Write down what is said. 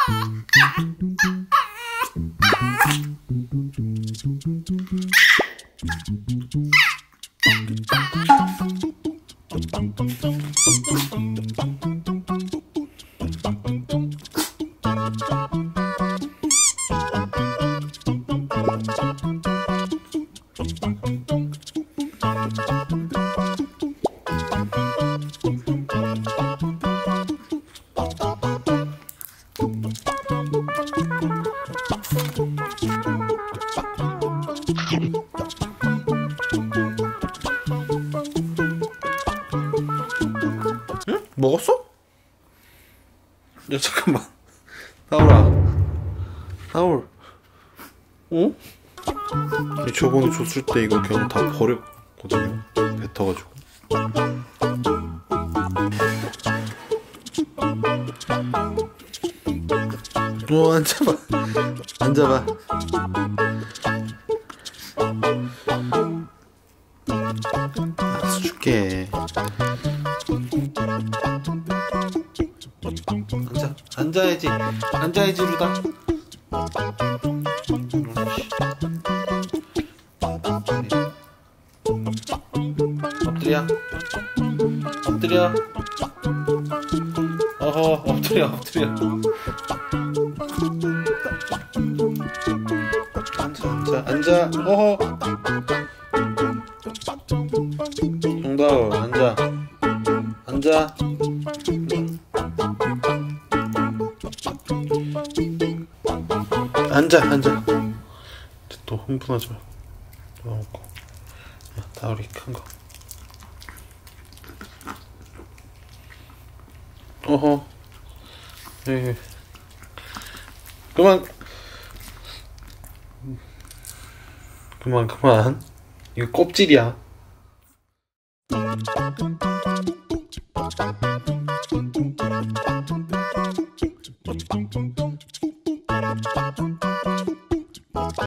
응? 먹었어? 야 잠깐만 나오라 나올 어? 저번에 줬을 때 이거 그냥 다 버렸거든요 뱉어가지고 앉아봐 앉아봐 알았어 줄게 앉아야지 앉아야지 루다 엎드려 엎드려 어허 엎드려 엎드려 앉아 어허 정다울 앉아 앉아 앉아 또 흥분하지 마 먹고 다울이 큰거 어허 에이. 그만 이거 껍질이야